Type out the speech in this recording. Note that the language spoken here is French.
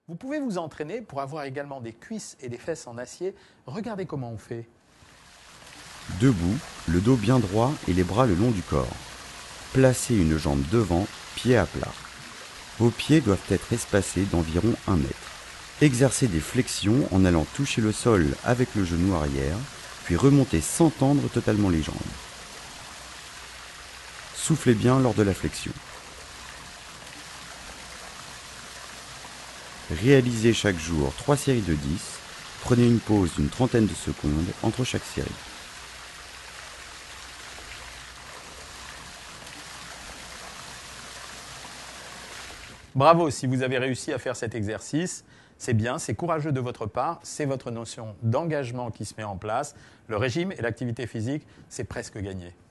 Vous pouvez vous entraîner pour avoir également des cuisses et des fesses en acier. Regardez comment on fait. Debout, le dos bien droit et les bras le long du corps. Placez une jambe devant, pied à plat. Vos pieds doivent être espacés d'environ 1 mètre. Exercez des flexions en allant toucher le sol avec le genou arrière, puis remontez sans tendre totalement les jambes. Soufflez bien lors de la flexion. Réalisez chaque jour 3 séries de 10. Prenez une pause d'une trentaine de secondes entre chaque série. Bravo si vous avez réussi à faire cet exercice. C'est bien, c'est courageux de votre part, c'est votre notion d'engagement qui se met en place. Le régime et l'activité physique, c'est presque gagné.